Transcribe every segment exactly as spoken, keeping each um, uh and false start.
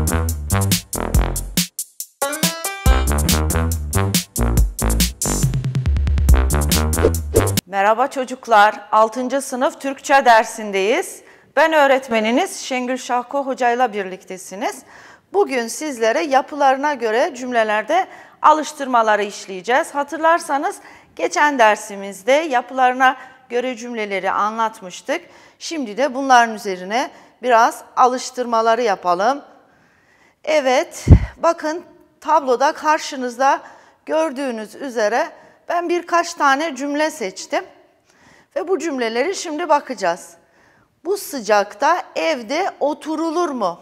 Merhaba çocuklar, altıncı sınıf Türkçe dersindeyiz. Ben öğretmeniniz Şengül Şahko Hoca ile birliktesiniz. Bugün sizlere yapılarına göre cümlelerde alıştırmaları işleyeceğiz. Hatırlarsanız geçen dersimizde yapılarına göre cümleleri anlatmıştık. Şimdi de bunların üzerine biraz alıştırmaları yapalım. Evet, bakın tabloda karşınızda gördüğünüz üzere ben birkaç tane cümle seçtim ve bu cümleleri şimdi bakacağız. Bu sıcakta evde oturulur mu?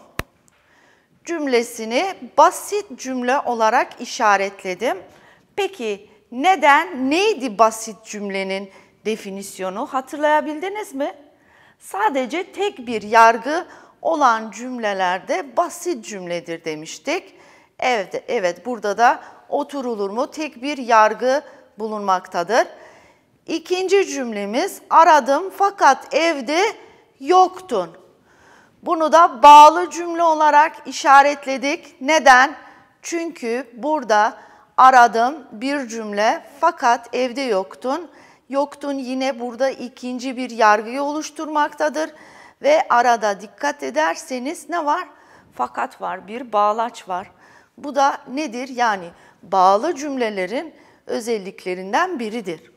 Cümlesini basit cümle olarak işaretledim. Peki neden, neydi basit cümlenin definisyonu? Hatırlayabildiniz mi? Sadece tek bir yargı olan cümlelerde basit cümledir demiştik. Evet, evet burada da oturulur mu? Tek bir yargı bulunmaktadır. İkinci cümlemiz aradım fakat evde yoktun. Bunu da bağlı cümle olarak işaretledik. Neden? Çünkü burada aradım bir cümle fakat evde yoktun. Yoktun yine burada ikinci bir yargıyı oluşturmaktadır. Ve arada dikkat ederseniz ne var? Fakat var, bir bağlaç var. Bu da nedir? Yani bağlı cümlelerin özelliklerinden biridir.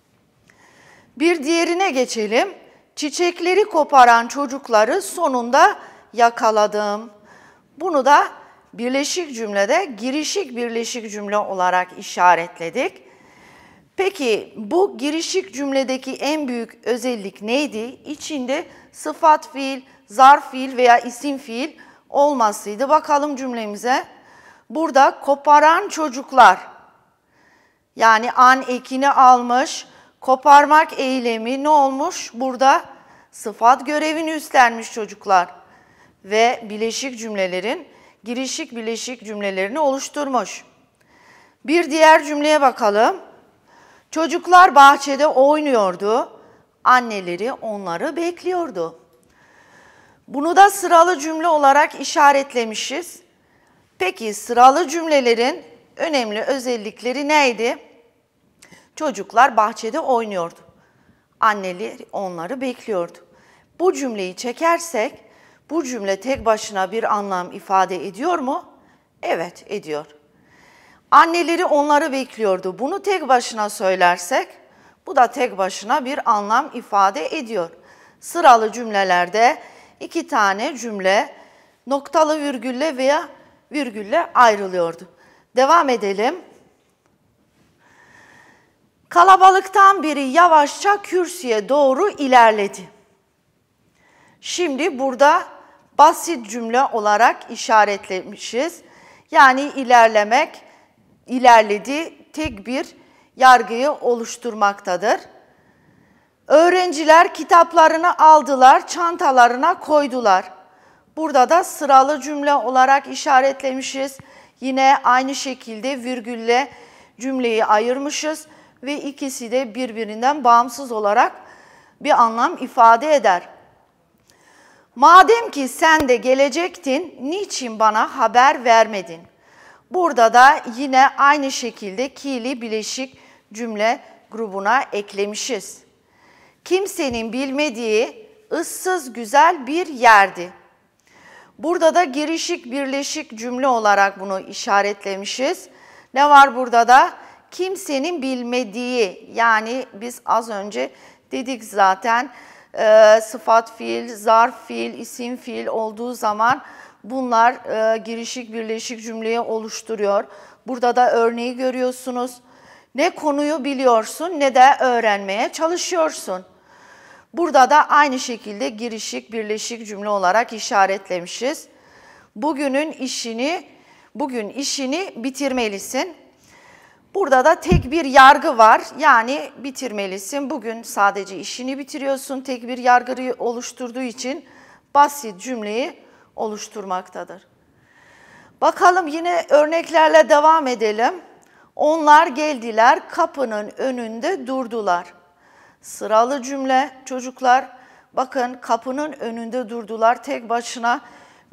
Bir diğerine geçelim. Çiçekleri koparan çocukları sonunda yakaladım. Bunu da birleşik cümlede girişik birleşik cümle olarak işaretledik. Peki bu girişik cümledeki en büyük özellik neydi? İçinde sıfat fiil, zarf fiil veya isim fiil olmasıydı. Bakalım cümlemize. Burada koparan çocuklar, yani an ekini almış, koparmak eylemi ne olmuş? Burada sıfat görevini üstlenmiş çocuklar ve bileşik cümlelerin girişik bileşik cümlelerini oluşturmuş. Bir diğer cümleye bakalım. Çocuklar bahçede oynuyordu, anneleri onları bekliyordu. Bunu da sıralı cümle olarak işaretlemişiz. Peki sıralı cümlelerin önemli özellikleri neydi? Çocuklar bahçede oynuyordu. Anneleri onları bekliyordu. Bu cümleyi çekersek, bu cümle tek başına bir anlam ifade ediyor mu? Evet, ediyor. Anneleri onları bekliyordu. Bunu tek başına söylersek, bu da tek başına bir anlam ifade ediyor. Sıralı cümlelerde iki tane cümle noktalı virgülle veya virgülle ayrılıyordu. Devam edelim. Kalabalıktan biri yavaşça kürsüye doğru ilerledi. Şimdi burada basit cümle olarak işaretlemişiz. Yani ilerlemek, ilerledi tek bir yargıyı oluşturmaktadır. Öğrenciler kitaplarını aldılar, çantalarına koydular. Burada da sıralı cümle olarak işaretlemişiz. Yine aynı şekilde virgülle cümleyi ayırmışız ve ikisi de birbirinden bağımsız olarak bir anlam ifade eder. Madem ki sen de gelecektin, niçin bana haber vermedin? Burada da yine aynı şekilde ki'li bileşik cümle grubuna eklemişiz. Kimsenin bilmediği ıssız güzel bir yerdi. Burada da girişik birleşik cümle olarak bunu işaretlemişiz. Ne var burada da? Kimsenin bilmediği, yani biz az önce dedik zaten e, sıfat fiil, zarf fiil, isim fiil olduğu zaman bunlar e, girişik birleşik cümleyi oluşturuyor. Burada da örneği görüyorsunuz. Ne konuyu biliyorsun ne de öğrenmeye çalışıyorsun. Burada da aynı şekilde girişik birleşik cümle olarak işaretlemişiz. Bugünün işini, bugün işini bitirmelisin. Burada da tek bir yargı var. Yani bitirmelisin. Bugün sadece işini bitiriyorsun. Tek bir yargıyı oluşturduğu için basit cümleyi oluşturmaktadır. Bakalım yine örneklerle devam edelim. Onlar geldiler, kapının önünde durdular. Sıralı cümle çocuklar. Bakın kapının önünde durdular. Tek başına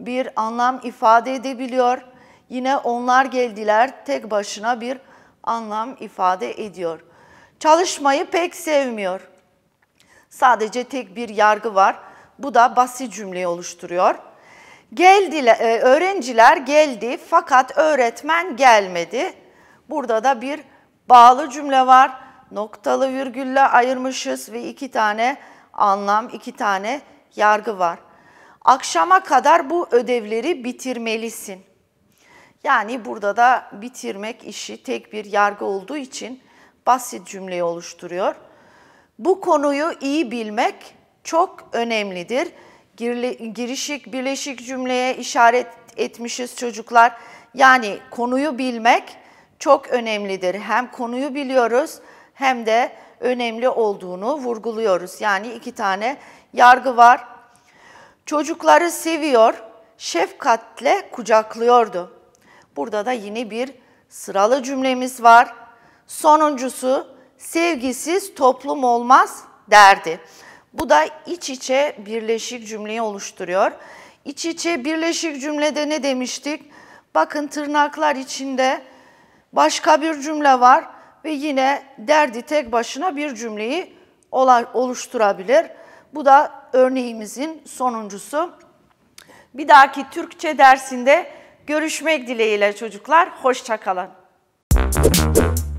bir anlam ifade edebiliyor. Yine onlar geldiler tek başına bir anlam ifade ediyor. Çalışmayı pek sevmiyor. Sadece tek bir yargı var. Bu da basit cümleyi oluşturuyor. Geldiler, öğrenciler geldi fakat öğretmen gelmedi. Burada da bir bağlı cümle var. Noktalı virgülle ayırmışız ve iki tane anlam, iki tane yargı var. Akşama kadar bu ödevleri bitirmelisin. Yani burada da bitirmek işi tek bir yargı olduğu için basit cümleyi oluşturuyor. Bu konuyu iyi bilmek çok önemlidir. Girişik, birleşik cümleye işaret etmişiz çocuklar. Yani konuyu bilmek çok önemlidir. Hem konuyu biliyoruz hem de önemli olduğunu vurguluyoruz. Yani iki tane yargı var. Çocukları seviyor, şefkatle kucaklıyordu. Burada da yine bir sıralı cümlemiz var. Sonuncusu, sevgisiz toplum olmaz derdi. Bu da iç içe birleşik cümleyi oluşturuyor. İç içe birleşik cümlede ne demiştik? Bakın tırnaklar içinde başka bir cümle var ve yine derdi tek başına bir cümleyi oluşturabilir. Bu da örneğimizin sonuncusu. Bir dahaki Türkçe dersinde görüşmek dileğiyle çocuklar. Hoşça kalın.